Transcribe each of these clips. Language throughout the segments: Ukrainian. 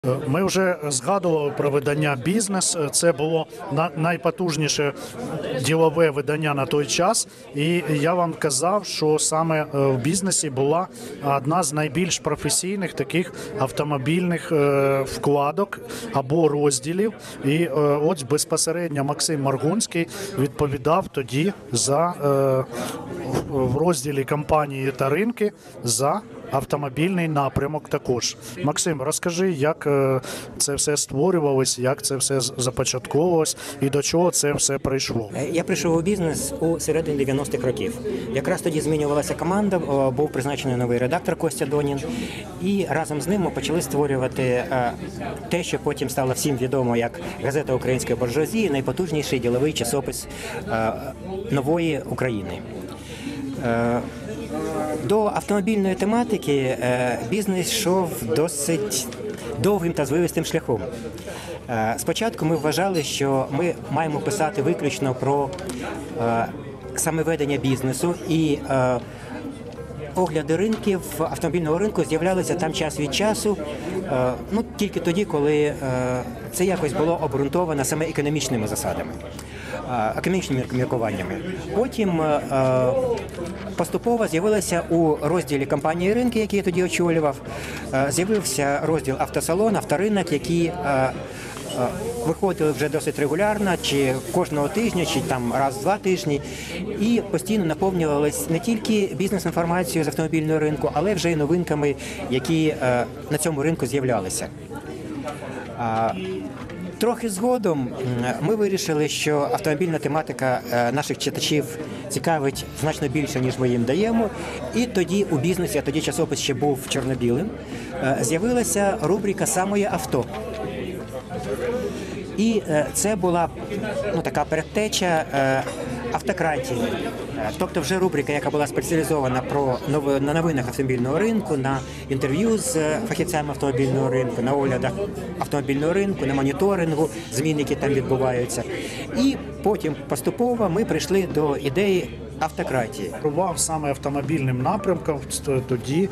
Ми вже згадували про видання «Бізнес». Це було найпотужніше ділове видання на той час. І я вам казав, що саме в «Бізнесі» була одна з найбільш професійних таких автомобільних вкладок або розділів. І от безпосередньо Максим Маргунський відповідав тоді за в розділі «Компанії та ринки» за автомобільний напрямок також. Максим, розкажи, як це все створювалось, як це все започатковувалось і до чого це все прийшло? Я прийшов у бізнес у середині 90-х років. Якраз тоді змінювалася команда, був призначений новий редактор Костя Донін, і разом з ним ми почали створювати те, що потім стало всім відомо як газета «Української буржуазії», найпотужніший діловий часопис нової України. До автомобільної тематики бізнес йшов досить довгим та звивистим шляхом. Спочатку ми вважали, що ми маємо писати виключно про саме ведення бізнесу, і огляди ринків автомобільного ринку з'являлися там час від часу, тільки тоді, коли це якось було обґрунтовано саме економічними засадами, економічними міркуваннями. Потім поступово з'явилося у розділі «Компанії ринки», який я тоді очолював, з'явився розділ «Автосалон», «Авторинок», які виходили вже досить регулярно, чи кожного тижня, чи там раз в 2 тижні, і постійно наповнювалися не тільки бізнес-інформацією з автомобільного ринку, але вже й новинками, які на цьому ринку з'являлися. Трохи згодом ми вирішили, що автомобільна тематика наших читачів цікавить значно більше, ніж ми їм даємо. І тоді у бізнесі, а тоді часопис ще був чорно-білим, з'явилася рубрика «Самоє авто». І це була така передтеча автократії. Тобто вже рубрика, яка була спеціалізована на новинах автомобільного ринку, на інтерв'ю з фахівцями автомобільного ринку, на оглядах автомобільного ринку, на моніторингу змін, які там відбуваються. І потім поступово ми прийшли до ідеї автократії. Керував саме автомобільним напрямком тоді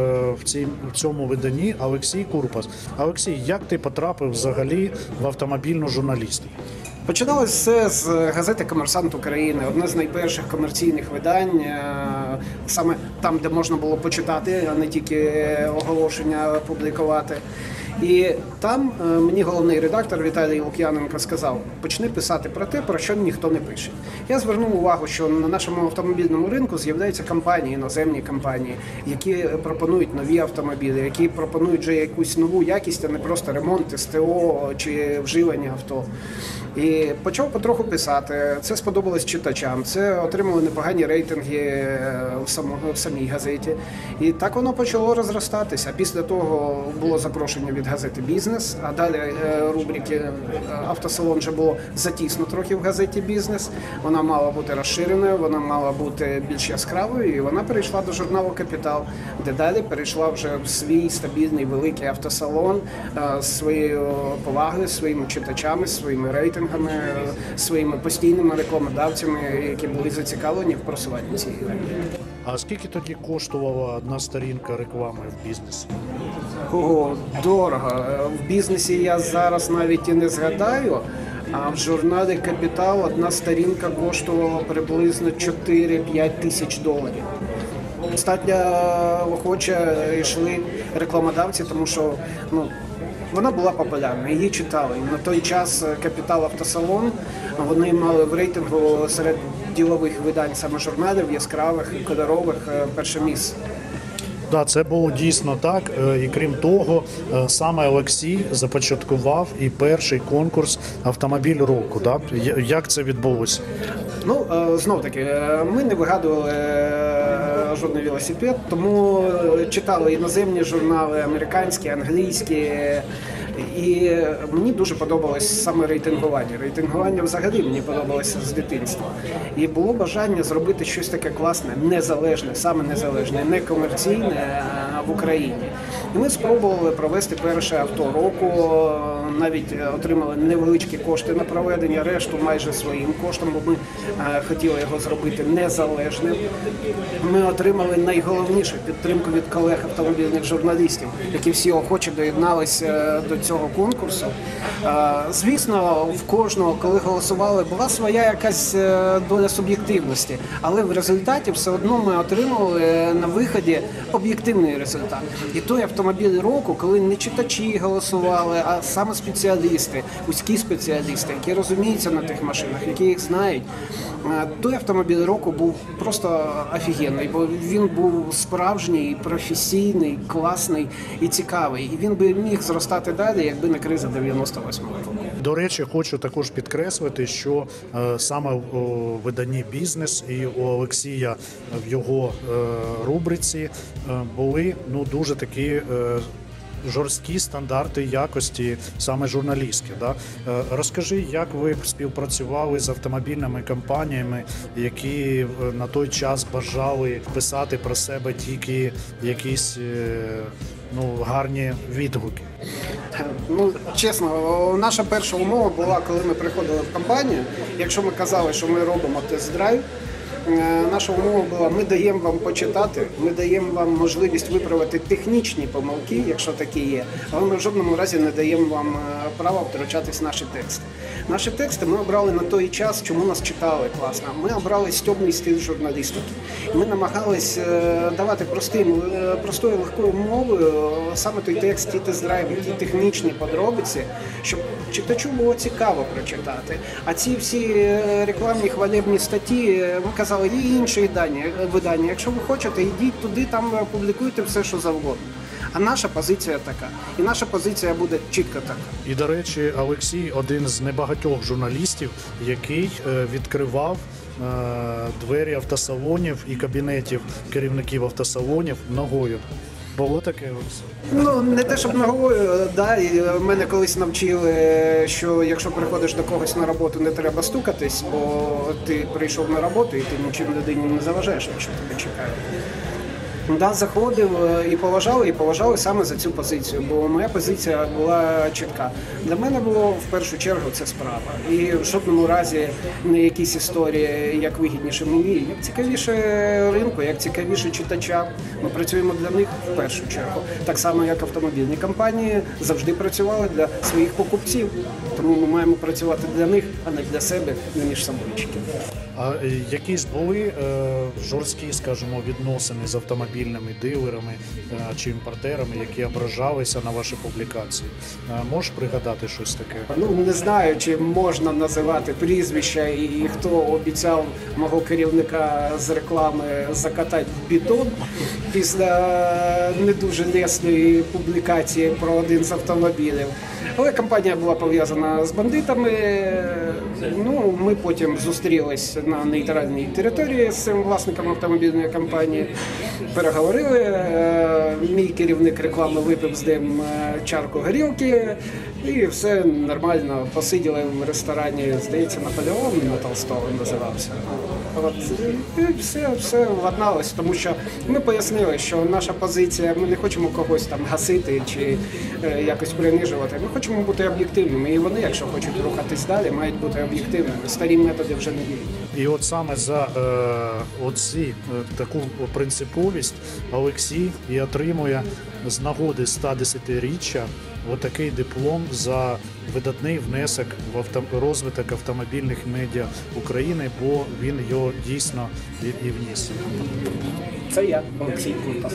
в цьому виданні Олексій Курпас. Олексій, як ти потрапив взагалі в автомобільну журналістику? Починалося все з газети «Комерсант України», одне з найперших комерційних видань, саме там, де можна було почитати, а не тільки оголошення публікувати. І там мені головний редактор Віталій Лук'яненко сказав: почни писати про те, про що ніхто не пише. Я звернув увагу, що на нашому автомобільному ринку з'являються компанії, іноземні компанії, які пропонують нові автомобілі, які пропонують вже якусь нову якість, а не просто ремонт, СТО чи вживання авто. І почав потроху писати. Це сподобалось читачам, це отримали непогані рейтинги в самій газеті. І так воно почало розростатися. Після того було запрошення від газети «Бізнес», а далі рубрики «Автосалон» вже було затісно трохи в газеті «Бізнес». Вона мала бути розширеною, вона мала бути більш яскравою, і вона перейшла до журналу «Капітал», де далі перейшла вже в свій стабільний великий автосалон з своєю повагою, своїми читачами, своїми рейтингами, своїми постійними рекламодавцями, які були зацікавлені в просуванні цієї гри. А скільки тоді коштувала одна сторінка реклами в «Бізнесі»? Дорого. В «Бізнесі» я зараз навіть і не згадаю, а в журналі «Капітал» одна сторінка коштувала приблизно 4-5 тисяч доларів. Достатньо охоче йшли рекламодавці, тому що вона була популярна, її читали. На той час «Капітал», «Автосалон», вони мали в рейтингу серед ділових видань саме журналів, яскравих, кольорових, перше місце. Так, це було дійсно так. І крім того, саме Олексій започаткував і перший конкурс «Автомобіль року». Так? Як це відбулося? Знов таки, ми не вигадували жодний велосипед, тому читали іноземні журнали, американські, англійські. І мені дуже подобалось саме рейтингування. Рейтингування взагалі мені подобалося з дитинства. І було бажання зробити щось таке класне, незалежне, саме незалежне, не комерційне в Україні. І ми спробували провести перше авто року, навіть отримали невеличкі кошти на проведення, решту майже своїм коштом, бо ми хотіли його зробити незалежним. Ми отримали найголовніше підтримку від колег автомобільних журналістів, які всі охоче доєдналися до цього конкурсу. Звісно, в кожного, коли голосували, була своя якась доля суб'єктивності, але в результаті все одно ми отримали на виході об'єктивний результат. І той автомобіль року, коли не читачі голосували, а саме спеціалісти, вузькі спеціалісти, які розуміються на тих машинах, які їх знають, той автомобіль року був просто офігенний, бо він був справжній, професійний, класний і цікавий. І він би міг зростати далі, якби не криза 98-го року. До речі, хочу також підкреслити, що саме у виданні «Бізнес» і у Олексія в його рубриці були дуже такі жорсткі стандарти якості саме журналістські. Да? Розкажи, як ви співпрацювали з автомобільними компаніями, які на той час бажали писати про себе тільки якісь гарні відгуки? Чесно, наша перша умова була, коли ми приходили в компанію, якщо ми казали, що ми робимо тест-драйв, наша умова була, ми даємо вам почитати, ми даємо вам можливість виправити технічні помилки, якщо такі є, але ми в жодному разі не даємо вам права втручатись в наші тексти. Наші тексти ми обрали на той час, чому нас читали класно. Ми обрали стьобний стиль журналістики. Ми намагались давати простою легкою мовою саме той текст, ті тест-драйви, ті технічні подробиці, щоб читачу було цікаво прочитати. А ці всі рекламні хвалебні статті, ми казали, є інші видання. Якщо ви хочете, йдіть туди, там публікуйте все, що завгодно. А наша позиція така. І наша позиція буде чітко така. І, до речі, Олексій один з небагатьох журналістів, який відкривав двері автосалонів і кабінетів керівників автосалонів ногою. Було таке, Олексій? Не те, щоб ногою, да, і мене колись навчили, що якщо приходиш до когось на роботу, не треба стукатись, бо ти прийшов на роботу і ти нічим людині не заважаєш, якщо тебе чекають. Да, заходив і поважали саме за цю позицію, бо моя позиція була чітка. Для мене було в першу чергу це справа. І в жодному разі не якісь історії, як вигідніше мені, як цікавіше ринку, як цікавіше читачам. Ми працюємо для них в першу чергу. Так само, як автомобільні компанії завжди працювали для своїх покупців. Тому ми маємо працювати для них, а не для себе, не між собойчики. А якісь були жорсткі, скажімо, відносини з автомобільними дилерами чи імпортерами, які ображалися на ваші публікації? Можеш пригадати щось таке? Не знаю, чи можна називати прізвища і хто обіцяв мого керівника з реклами закатати в бетон після не дуже лесної публікації про один з автомобілів. Але компанія була пов'язана з бандитами. Ми потім зустрілись на нейтральній території з цим власником автомобільної компанії, переговорили. Мій керівник реклами випив з ним чарку горілки і все нормально. Посиділи в ресторані, здається, Наполеон на Толстого називався. І все владналось, тому що ми пояснили, що наша позиція, ми не хочемо когось там гасити чи якось принижувати. Ми хочемо бути об'єктивними, і вони, якщо хочуть рухатись далі, мають бути об'єктивними. Старі методи вже не діють. І от саме за таку принциповість Олексій і отримує з нагоди 110-річчя отакий диплом за видатний внесок в розвиток автомобільних медіа України, бо він його дійсно і вніс. Це я, Олексій Куртас.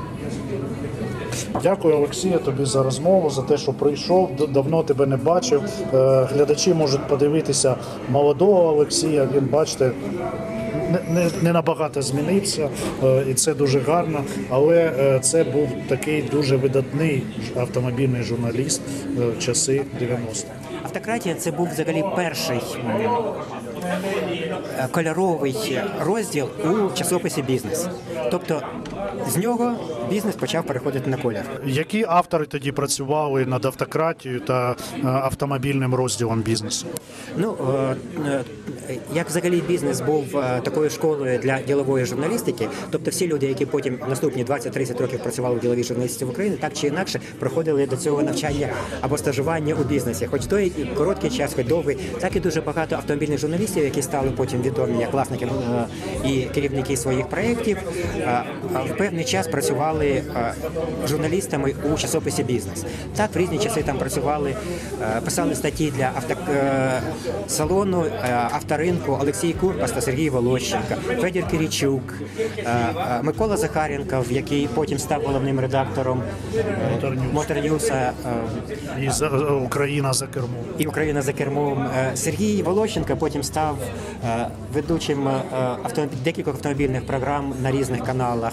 Дякую, Олексію, тобі за розмову, за те, що прийшов. Давно тебе не бачив. Глядачі можуть подивитися молодого Олексія. Він, бачите, не набагато змінився, і це дуже гарно. Але це був такий дуже видатний автомобільний журналіст в часи 90-х. Автократія – це був взагалі перший кольоровий розділ у часописі «Бізнес». Тобто з нього бізнес почав переходити на колір. Які автори тоді працювали над автократією та автомобільним розділом бізнесу? Ну, як взагалі бізнес був такою школою для ділової журналістики, тобто всі люди, які потім наступні 20-30 років працювали в діловій журналістиці в Україні, так чи інакше проходили до цього навчання або стажування у бізнесі. Хоч той короткий час, хоч довгий, так і дуже багато автомобільних журналістів, які стали потім відомі як власники і керівники своїх проєктів, в певний час працювали журналістами у часописі «Бізнес». Так, в різні часи там працювали, писали статті для автосалону, авторинку Олексій Курпас та Сергій Волощенко, Федір Киричук, Микола Захаренков, який потім став головним редактором Моторньюса, І Україна за кермом. і Україна за кермом. Сергій Волощенко потім став ведучим декількох автомобільних програм на різних каналах.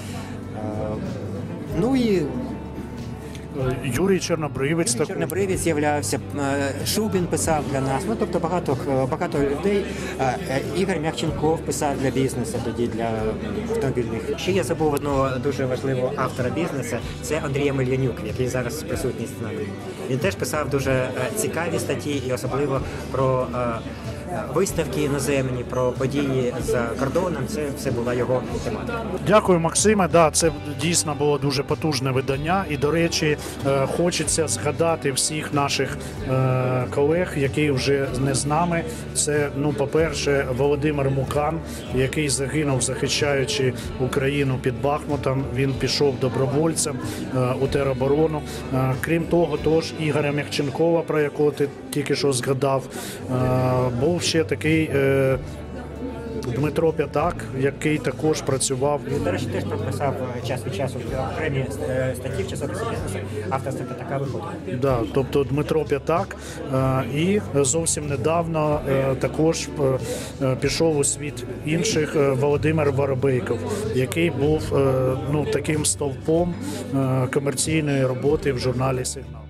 Ну і Юрій Чорнобривець також. Чорнобривець з'являвся, Шубін писав для нас, ну тобто багато людей. Ігор Мягченков писав для бізнесу, тоді для автомобільних. Ще я забув одного дуже важливого автора бізнесу, це Андрій Мельянюк, який зараз присутній з нами. Він теж писав дуже цікаві статті, і особливо про виставки іноземні, про події за кордоном. Це все була його тематика. Дякую, Максиме. Да, це дійсно було дуже потужне видання. І, до речі, хочеться згадати всіх наших колег, які вже не з нами. Це, ну, по-перше, Володимир Мукан, який загинув, захищаючи Україну під Бахмутом. Він пішов добровольцем у тероборону. Крім того, тож Ігоря Мягченкова, про якого ти тільки що згадав, був ще такий Дмитро П'ятак, який також працював. До речі, теж прописав час від часу окремі статті в часописі «Бізнесу». Авторство П'ятака виходить. Да, тобто Дмитро П'ятак, і зовсім недавно також пішов у світ інших Володимир Воробейков, який був, ну, таким стовпом комерційної роботи в журналі «Сигнал».